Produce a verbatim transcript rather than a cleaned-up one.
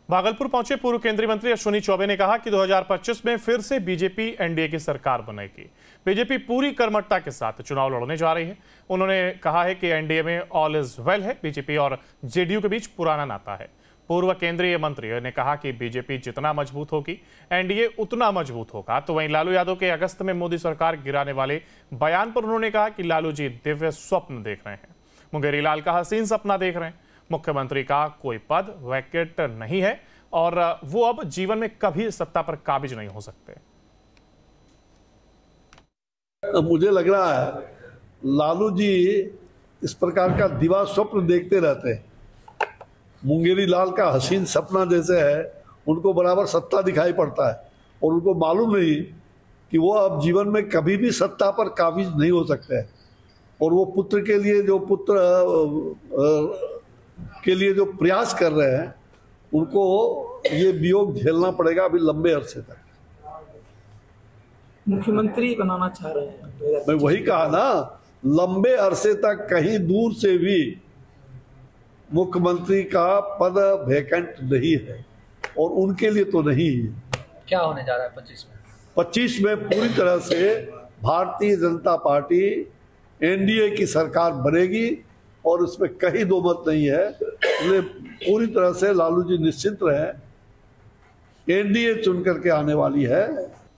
भागलपुर पहुंचे पूर्व केंद्रीय मंत्री अश्विनी चौबे ने कहा कि दो हज़ार पच्चीस में फिर से बीजेपी एनडीए की सरकार बनेगी। बीजेपी पूरी कर्मठता के साथ चुनाव लड़ने जा रही है। उन्होंने कहा है कि एनडीए में ऑल इज वेल है। बीजेपी और जेडीयू के बीच पुराना नाता है। पूर्व केंद्रीय मंत्री ने कहा कि बीजेपी जितना मजबूत होगी एनडीए उतना मजबूत होगा। तो वहीं लालू यादव के अगस्त में मोदी सरकार गिराने वाले बयान पर उन्होंने कहा कि लालू जी दिव्य स्वप्न देख रहे हैं, मुंगेरी लाल का हसीन सपना देख रहे हैं। मुख्यमंत्री का कोई पद वैकेंट नहीं है और वो अब जीवन में कभी सत्ता पर काबिज नहीं हो सकते। मुझे लग रहा है लालू जी इस प्रकार का दिवा स्वप्न देखते रहते हैं। मुंगेरी लाल का हसीन सपना जैसे है, उनको बराबर सत्ता दिखाई पड़ता है और उनको मालूम नहीं कि वो अब जीवन में कभी भी सत्ता पर काबिज नहीं हो सकते हैं। और वो पुत्र के लिए जो पुत्र के लिए जो प्रयास कर रहे हैं, उनको ये वियोग झेलना पड़ेगा अभी लंबे अरसे तक। मुख्यमंत्री बनाना चाह रहे हैं। मैं वही कहा ना, लंबे अरसे तक कहीं दूर से भी मुख्यमंत्री का पद वैकेंट नहीं है और उनके लिए तो नहीं है। क्या होने जा रहा है पच्चीस में? पच्चीस में पूरी तरह से भारतीय जनता पार्टी एनडीए की सरकार बनेगी और उसमें कहीं दो मत नहीं है। इसलिए पूरी तरह से लालू जी निश्चिंत रहे, एनडीए चुन करके आने वाली है।